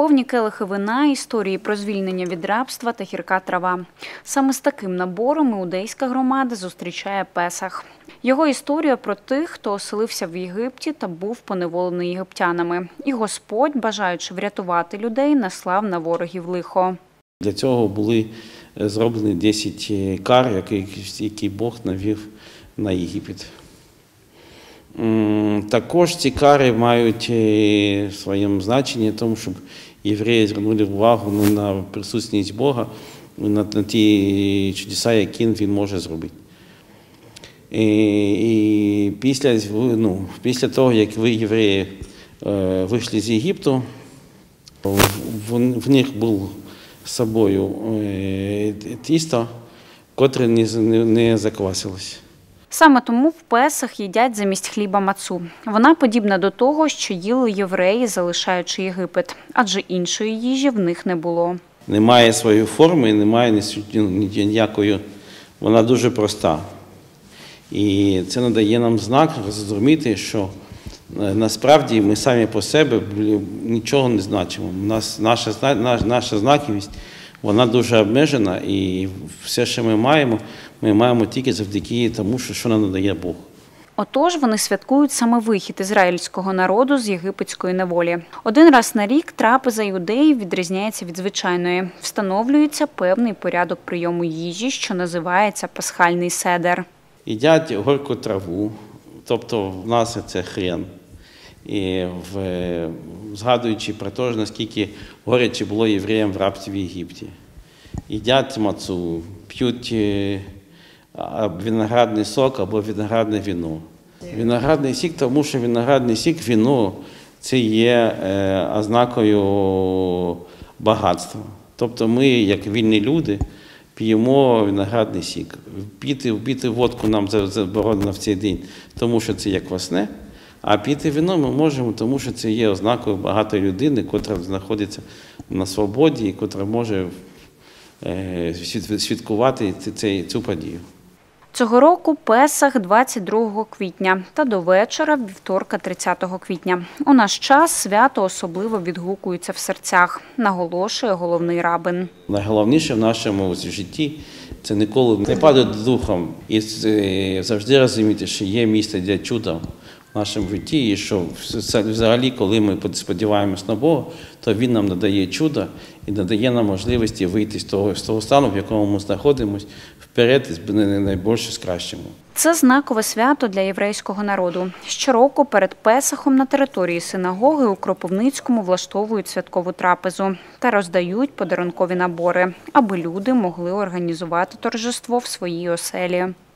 Повні келихи вина, історії про звільнення від рабства та гірка трава. Саме з таким набором іудейська громада зустрічає Песах. Його історія про тих, хто оселився в Єгипті та був поневолений єгиптянами. І Господь, бажаючи врятувати людей, наслав на ворогів лихо. Для цього були зроблені 10 кар, які Бог навів на Єгипет. Також ці кари мають своє значення, тому щоб євреї звернули увагу на присутність Бога, на ті чудеса, які Він може зробити. І після того, як ви, євреї, вийшли з Єгипту, в них був з собою тісто, котре не заквасилось. Саме тому в Песах їдять замість хліба мацу. Вона подібна до того, що їли євреї, залишаючи Єгипет, адже іншої їжі в них не було. Немає своєї форми, немає ніякої, вона дуже проста. І це надає нам знак зрозуміти, що насправді ми самі по себе нічого не значимо. Наша знаковість, вона дуже обмежена, і все, що ми маємо тільки завдяки тому, що нам надає Бог. Отож, вони святкують саме вихід ізраїльського народу з єгипетської неволі. Один раз на рік трапеза іудеїв відрізняється від звичайної. Встановлюється певний порядок прийому їжі, що називається пасхальний седер. Їдять горьку траву, тобто в нас це хрен. І згадуючи про те, наскільки горяче було євреям в рабстві в Єгипті. Їдять мацу, п'ють виноградний сок або виноградне вино. Виноградний сік, тому що виноградний сік, вино – це є ознакою багатства. Тобто ми, як вільні люди, п'ємо виноградний сік. Піти водку нам заборонено в цей день, тому що це є квасне. А піти вино ми можемо, тому що це є ознакою багатої людини, яка знаходиться на свободі і яка може святкувати цю подію. Цього року Песах 22 квітня та до вечора вівторка 30 квітня. У наш час свято особливо відгукується в серцях, наголошує головний рабин. Найголовніше в нашому житті – це ніколи не падати духом і завжди розуміти, що є місце для чуда в нашому житті, і що взагалі, коли ми сподіваємось на Бога, то Він нам надає чудо і надає нам можливості вийти з того стану, в якому ми знаходимося, вперед, найбільше з кращому. Це знакове свято для єврейського народу. Щороку перед Песахом на території синагоги у Кропивницькому влаштовують святкову трапезу та роздають подарункові набори, аби люди могли організувати торжество в своїй оселі.